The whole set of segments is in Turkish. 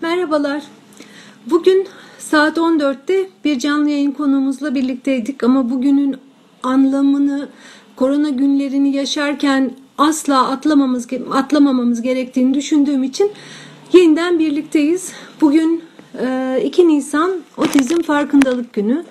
Merhabalar. Bugün saat 14'te bir canlı yayın konuğumuzla birlikteydik ama bugünün anlamını, korona günlerini yaşarken asla atlamamamız gerektiğini düşündüğüm için yeniden birlikteyiz. Bugün 2 Nisan Otizm Farkındalık Günü.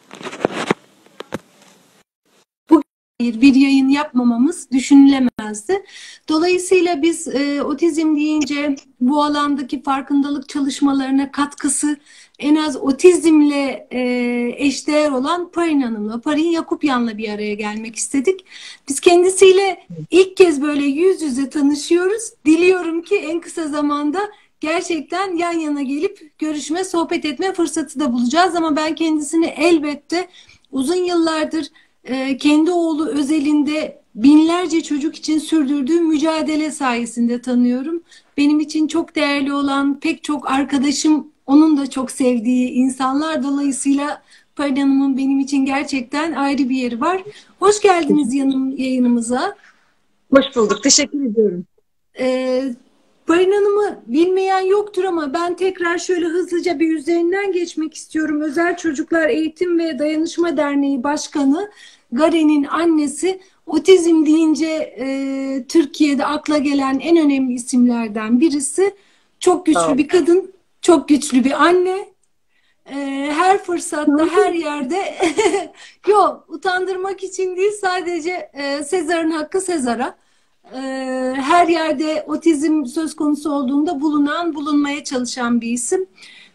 Bir yayın yapmamamız düşünülemezdi. Dolayısıyla biz otizm deyince bu alandaki farkındalık çalışmalarına katkısı en az otizmle eşdeğer olan Parin Hanım'la, Parin Yakupyan'la bir araya gelmek istedik. Biz kendisiyle ilk kez böyle yüz yüze tanışıyoruz. Diliyorum ki en kısa zamanda gerçekten yan yana gelip görüşme, sohbet etme fırsatı da bulacağız. Ama ben kendisini elbette uzun yıllardır kendi oğlu özelinde binlerce çocuk için sürdürdüğü mücadele sayesinde tanıyorum. Benim için çok değerli olan pek çok arkadaşım, onun da çok sevdiği insanlar. Dolayısıyla Parin Hanım'ın benim için gerçekten ayrı bir yeri var. Hoş geldiniz yayınımıza. Hoş bulduk. Teşekkür ediyorum. Parin Hanım'ı bilmeyen yoktur ama ben tekrar şöyle hızlıca bir üzerinden geçmek istiyorum. Özel Çocuklar Eğitim ve Dayanışma Derneği Başkanı, Garen'in annesi. Otizm deyince Türkiye'de akla gelen en önemli isimlerden birisi. Çok güçlü bir kadın, çok güçlü bir anne. Her fırsatta, her yerde yok, utandırmak için değil, sadece Sezar'ın hakkı Sezar'a. Her yerde otizm söz konusu olduğunda bulunmaya çalışan bir isim.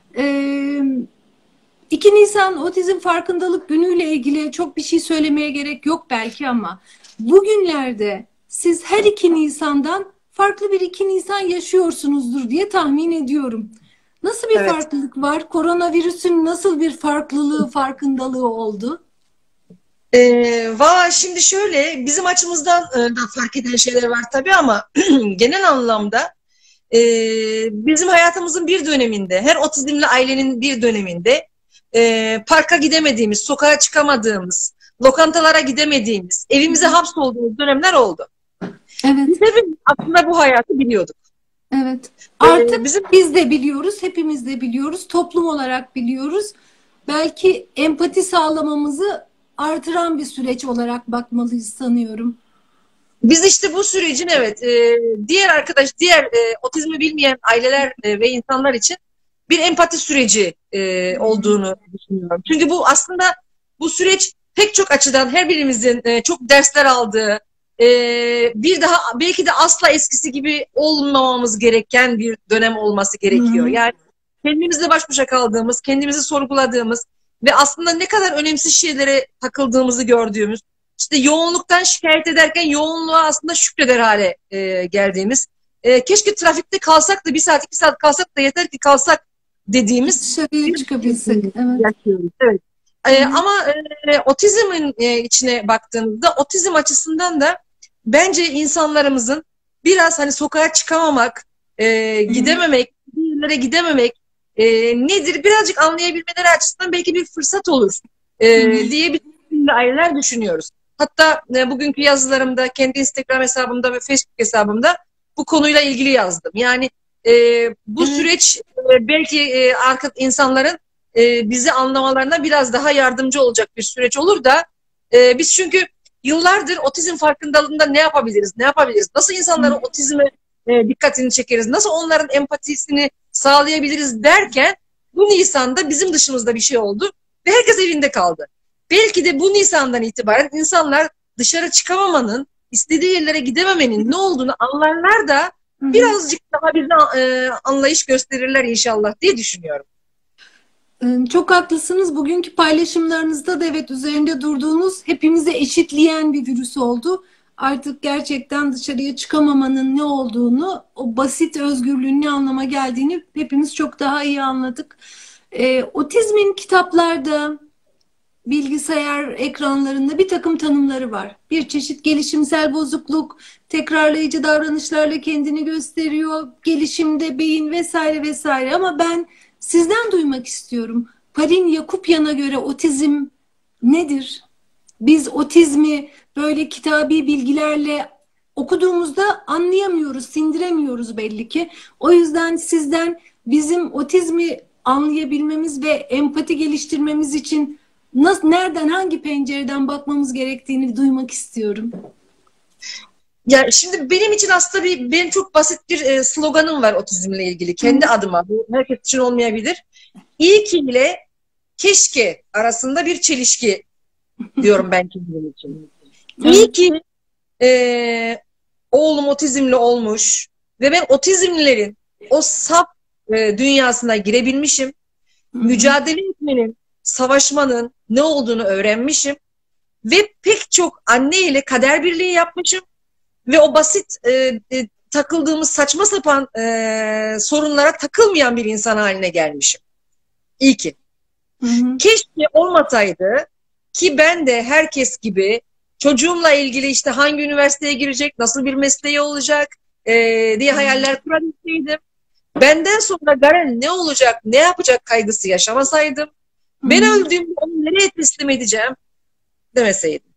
2 Nisan Otizm Farkındalık Günü ile ilgili çok bir şey söylemeye gerek yok belki ama bugünlerde siz her 2 Nisan'dan farklı bir 2 Nisan yaşıyorsunuzdur diye tahmin ediyorum. Nasıl bir farklılık var? Koronavirüsün nasıl bir farkındalığı oldu? Valla şimdi şöyle, bizim açımızdan da fark eden şeyler var tabii ama genel anlamda bizim hayatımızın bir döneminde, her otizmli ailenin bir döneminde parka gidemediğimiz, sokağa çıkamadığımız, lokantalara gidemediğimiz, evimize hapsolduğumuz dönemler oldu. Evet. Biz hepimiz aslında bu hayatı biliyorduk. Evet. Artık biz de biliyoruz, hepimiz de biliyoruz, toplum olarak biliyoruz. Belki empati sağlamamızı artıran bir süreç olarak bakmalıyız sanıyorum. Biz işte bu sürecin diğer otizmi bilmeyen aileler ve insanlar için bir empati süreci olduğunu düşünüyorum. Çünkü bu aslında bu süreç pek çok açıdan her birimizin çok dersler aldığı, bir daha belki de asla eskisi gibi olmamamız gereken bir dönem olması gerekiyor. Yani kendimizle baş başa kaldığımız, kendimizi sorguladığımız ve aslında ne kadar önemsiz şeylere takıldığımızı gördüğümüz, işte yoğunluktan şikayet ederken yoğunluğa aslında şükreder hale geldiğimiz, keşke trafikte kalsak da 1 saat 2 saat kalsak da yeter ki kalsak dediğimiz dışarıya çıkabilsek. Yaşıyoruz. Evet. Ama otizmin içine baktığımızda otizm açısından da bence insanlarımızın biraz hani sokağa çıkamamak, gidememek, bir yerlere gidememek nedir birazcık anlayabilmeleri açısından belki bir fırsat olur diye bir aileler düşünüyoruz. Hatta bugünkü yazılarımda, kendi Instagram hesabımda ve Facebook hesabımda bu konuyla ilgili yazdım. Yani bu süreç belki insanların bizi anlamalarına biraz daha yardımcı olacak bir süreç olur da biz çünkü yıllardır otizm farkındalığında ne yapabiliriz, nasıl insanların otizme dikkatini çekeriz, nasıl onların empatisini sağlayabiliriz derken bu Nisan'da bizim dışımızda bir şey oldu ve herkes evinde kaldı. Belki de bu Nisan'dan itibaren insanlar dışarı çıkamamanın, istediği yerlere gidememenin ne olduğunu anlarlar da birazcık daha bize anlayış gösterirler inşallah diye düşünüyorum. Çok haklısınız. Bugünkü paylaşımlarınızda da evet üzerinde durduğunuz hepimizi eşitleyen bir virüs oldu. Artık gerçekten dışarıya çıkamamanın ne olduğunu, o basit özgürlüğün ne anlama geldiğini hepimiz çok daha iyi anladık. Otizmin kitaplarda, bilgisayar ekranlarında bir takım tanımları var. Bir çeşit gelişimsel bozukluk, tekrarlayıcı davranışlarla kendini gösteriyor, gelişimde beyin vesaire vesaire. Ama ben sizden duymak istiyorum. Parin Yakupyan'a göre otizm nedir? Biz otizmi böyle kitabi bilgilerle okuduğumuzda anlayamıyoruz, sindiremiyoruz belli ki. O yüzden sizden bizim otizmi anlayabilmemiz ve empati geliştirmemiz için nereden, hangi pencereden bakmamız gerektiğini duymak istiyorum. Ya şimdi benim için aslında benim çok basit bir sloganım var otizmle ilgili. Kendi adıma. Bu herkes için olmayabilir. İyi ki ile keşke arasında bir çelişki diyorum ben kendim için. İyi ki oğlum otizmli olmuş ve ben otizmlilerin o saf dünyasına girebilmişim. Mücadele etmenin, savaşmanın ne olduğunu öğrenmişim. Ve pek çok anne ile kader birliği yapmışım. Ve o basit takıldığımız saçma sapan sorunlara takılmayan bir insan haline gelmişim. İyi ki. Keşke olmasaydı ki ben de herkes gibi çocuğumla ilgili işte hangi üniversiteye girecek, nasıl bir mesleği olacak diye hayaller kurabilseydim. Benden sonra Garen ne olacak, ne yapacak kaygısı yaşamasaydım. Ben öldüğümde onu nereye teslim edeceğim demeseydim.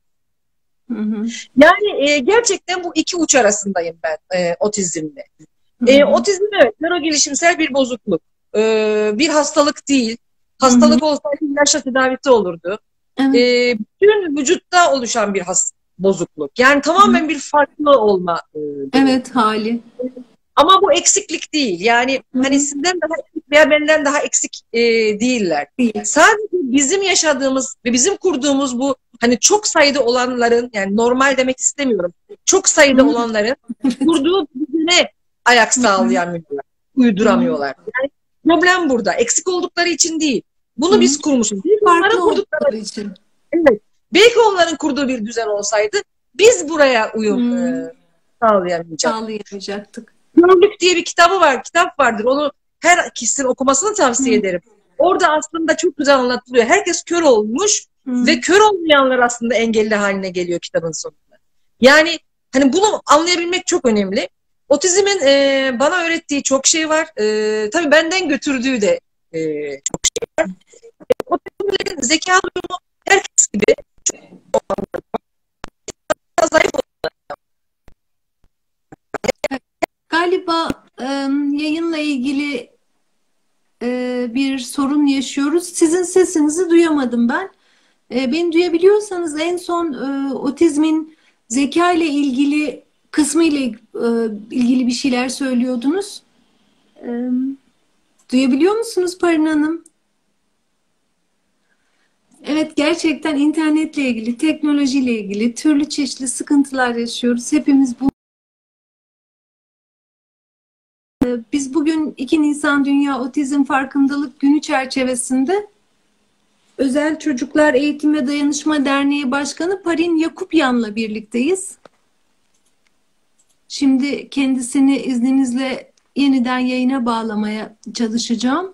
Yani gerçekten bu iki uç arasındayım ben otizmle. Otizm evet, nörogelişimsel bir bozukluk. Bir hastalık değil. Hastalık olsaydı ilaçla tedavisi olurdu. Evet. Bütün vücutta oluşan bir bozukluk. Yani tamamen bir farklı olma. Evet, hali. Ama bu eksiklik değil. Yani hani sizden daha eksik veya benden daha eksik değiller. Sadece bizim yaşadığımız ve bizim kurduğumuz bu hani çok sayıda olanların, yani normal demek istemiyorum, çok sayıda olanların kurduğu düzene ayak sağlayamıyorlar, uyduramıyorlar. Yani problem burada. Eksik oldukları için değil. Bunu biz kurmuşuz. Farklı oldukları için. Evet. Belki onların kurduğu bir düzen olsaydı biz buraya uyum sağlayamayacaktık. Körlük diye bir kitap vardır. Onu her kişinin okumasını tavsiye ederim. Orada aslında çok güzel anlatılıyor. Herkes kör olmuş ve kör olmayanlar aslında engelli haline geliyor kitabın sonunda. Yani hani bunu anlayabilmek çok önemli. Otizmin bana öğrettiği çok şey var. Tabii benden götürdüğü de çok şey var. Otizmlerin zeka durumu herkes gibi çok zayıf. Galiba yayınla ilgili bir sorun yaşıyoruz. Sizin sesinizi duyamadım ben. Beni duyabiliyorsanız en son otizmin zeka ile ilgili kısmı ile ilgili bir şeyler söylüyordunuz. Duyabiliyor musunuz Parin Hanım? Evet, gerçekten internetle ilgili, teknolojiyle ilgili türlü çeşitli sıkıntılar yaşıyoruz. Hepimiz bu. Biz bugün 2 Nisan Dünya Otizm Farkındalık Günü çerçevesinde Özel Çocuklar Eğitim ve Dayanışma Derneği Başkanı Parin Yakupyan'la birlikteyiz. Şimdi kendisini izninizle yeniden yayına bağlamaya çalışacağım.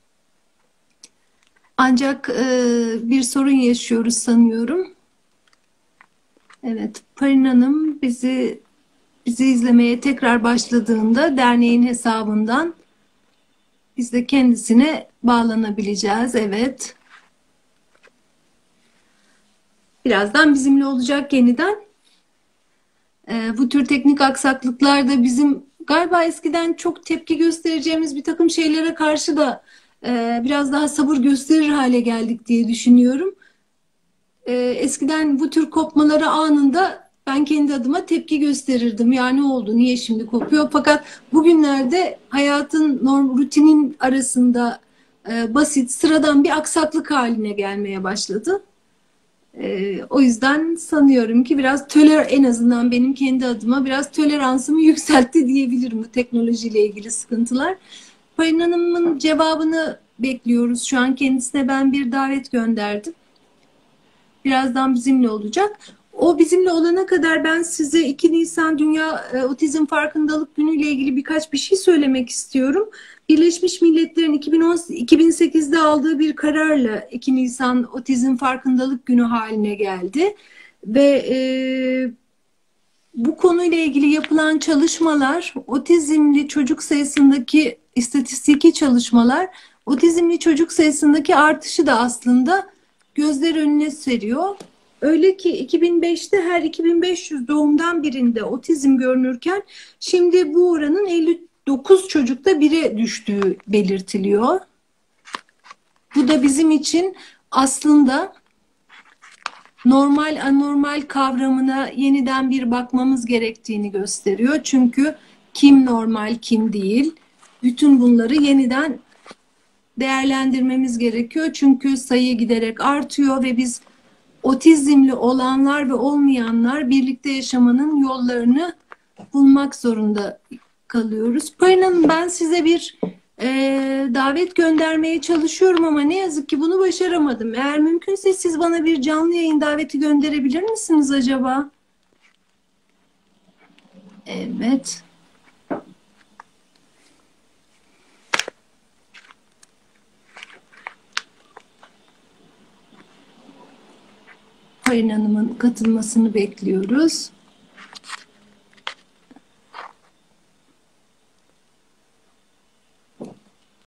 Ancak bir sorun yaşıyoruz sanıyorum. Evet, Parin Hanım bizi izlemeye tekrar başladığında derneğin hesabından biz de kendisine bağlanabileceğiz. Evet. Birazdan bizimle olacak yeniden. Bu tür teknik aksaklıklar da bizim galiba eskiden çok tepki göstereceğimiz bir takım şeylere karşı da biraz daha sabır gösterir hale geldik diye düşünüyorum. Eskiden bu tür kopmaları anında ben kendi adıma tepki gösterirdim. Ya ne oldu, niye şimdi kopuyor? Fakat bugünlerde hayatın rutinin arasında basit, sıradan bir aksaklık haline gelmeye başladı. O yüzden sanıyorum ki biraz en azından benim kendi adıma biraz toleransımı yükseltti diyebilirim bu teknolojiyle ilgili sıkıntılar. Parin Hanım'ın cevabını bekliyoruz. Şu an kendisine ben bir davet gönderdim. Birazdan bizimle olacak. O bizimle olana kadar ben size 2 Nisan Dünya Otizm Farkındalık Günü ile ilgili birkaç bir şey söylemek istiyorum. Birleşmiş Milletler'in 2008'de aldığı bir kararla 2 Nisan Otizm Farkındalık Günü haline geldi. Ve bu konuyla ilgili yapılan çalışmalar, otizmli çocuk sayısındaki istatistiki çalışmalar, otizmli çocuk sayısındaki artışı da aslında gözler önüne seriyor. Öyle ki 2005'te her 2500 doğumdan birinde otizm görünürken şimdi bu oranın 9 çocukta 1'e düştüğü belirtiliyor. Bu da bizim için aslında normal anormal kavramına yeniden bir bakmamız gerektiğini gösteriyor. Çünkü kim normal, kim değil? Bütün bunları yeniden değerlendirmemiz gerekiyor. Çünkü sayı giderek artıyor ve biz otizmli olanlar ve olmayanlar birlikte yaşamanın yollarını bulmak zorunda kalıyoruz. Payın Hanım, ben size bir davet göndermeye çalışıyorum ama ne yazık ki bunu başaramadım. Eğer mümkünse siz bana bir canlı yayın daveti gönderebilir misiniz acaba? Evet. Payın Hanım'ın katılmasını bekliyoruz.